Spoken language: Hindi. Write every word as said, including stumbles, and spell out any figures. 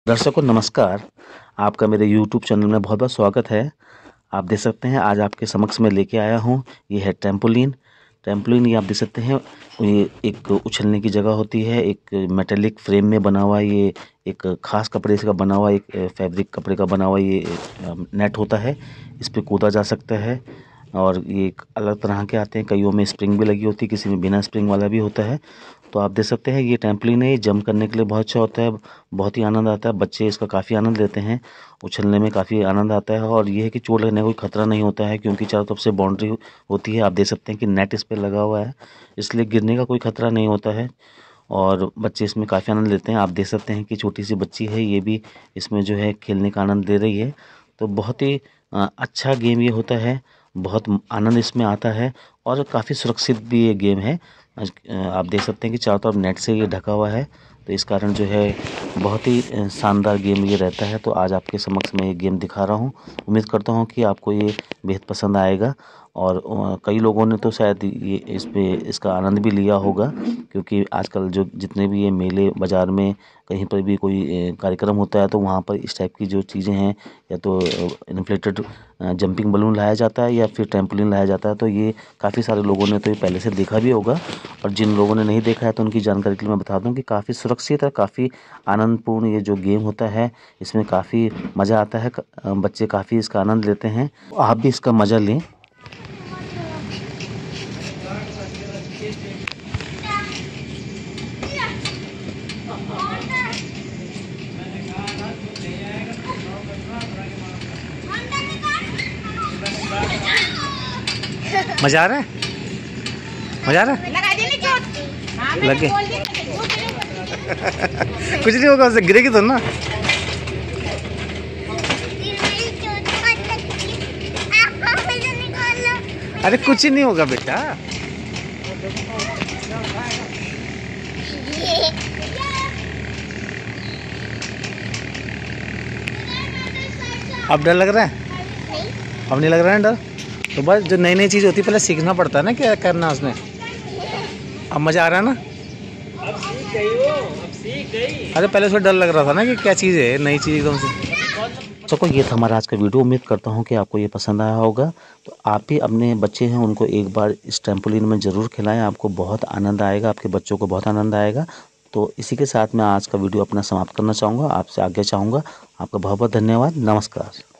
दर्शकों नमस्कार। आपका मेरे यूट्यूब चैनल में बहुत बहुत स्वागत है। आप देख सकते हैं आज आपके समक्ष में लेके आया हूँ, ये है ट्रैम्पोलिन। ट्रैम्पोलिन ये आप देख सकते हैं, ये एक उछलने की जगह होती है। एक मेटेलिक फ्रेम में बना हुआ ये एक खास कपड़े से का बना हुआ एक फैब्रिक कपड़े का बना हुआ ये नेट होता है। इस पर कूदा जा सकता है और ये एक अलग तरह के आते हैं। कईयों में स्प्रिंग भी लगी होती है, किसी में बिना स्प्रिंग वाला भी होता है। तो आप देख सकते हैं ये ट्रैम्पोलिन है, ये जंप करने के लिए बहुत अच्छा होता है, बहुत ही आनंद आता है। बच्चे इसका काफ़ी आनंद लेते हैं, उछलने में काफ़ी आनंद आता है। और ये है कि चोट लगने का कोई खतरा नहीं होता है, क्योंकि चारों तरफ से बाउंड्री होती है। आप देख सकते हैं कि नेट इस पर लगा हुआ है, इसलिए गिरने का कोई खतरा नहीं होता है और बच्चे इसमें काफ़ी आनंद लेते हैं। आप देख सकते हैं कि छोटी सी बच्ची है, ये भी इसमें जो है खेलने का आनंद ले रही है। तो बहुत ही अच्छा गेम ये होता है, बहुत आनंद इसमें आता है और काफ़ी सुरक्षित भी ये गेम है। आप देख सकते हैं कि चारों तरफ नेट से ये ढका हुआ है, तो इस कारण जो है बहुत ही शानदार गेम ये रहता है। तो आज आपके समक्ष में ये गेम दिखा रहा हूँ। उम्मीद करता हूँ कि आपको ये बेहद पसंद आएगा और कई लोगों ने तो शायद ये इस पे इसका आनंद भी लिया होगा, क्योंकि आजकल जो जितने भी ये मेले बाज़ार में कहीं पर भी कोई कार्यक्रम होता है तो वहाँ पर इस टाइप की जो चीज़ें हैं, या तो इन्फ्लेटेड जंपिंग बलून लाया जाता है या फिर ट्रैम्पोलिन लाया जाता है। तो ये काफ़ी सारे लोगों ने तो ये पहले से देखा भी होगा, और जिन लोगों ने नहीं देखा है तो उनकी जानकारी के लिए मैं बता दूं कि काफ़ी सुरक्षित और काफ़ी आनंदपूर्ण ये जो गेम होता है, इसमें काफ़ी मज़ा आता है। बच्चे काफ़ी इसका आनंद लेते हैं, आप भी इसका मज़ा लें। मज़ा आ रहा है, मज़ा आ रहा है, लगे कुछ नहीं होगा, उससे गिरेगी तो ना। अरे कुछ नहीं होगा बेटा। अब डर लग रहा है? अब नहीं लग रहा है डर? तो बस जो नई नई चीज़ होती है पहले सीखना पड़ता है ना, क्या करना उसमें। अब मज़ा आ रहा है ना? अब सीख गई हो, अब सीख गई। अरे पहले उसमें डर लग रहा था ना कि क्या चीज़ है, नई चीज़ एकदम से। चलो ये था हमारा आज का वीडियो। उम्मीद करता हूँ कि आपको ये पसंद आया होगा। तो आप भी अपने बच्चे हैं उनको एक बार इस ट्रैम्पोलिन में ज़रूर खिलाएं, आपको बहुत आनंद आएगा, आपके बच्चों को बहुत आनंद आएगा। तो इसी के साथ मैं आज का वीडियो अपना समाप्त करना चाहूँगा, आपसे आज्ञा चाहूँगा। आपका बहुत बहुत धन्यवाद। नमस्कार।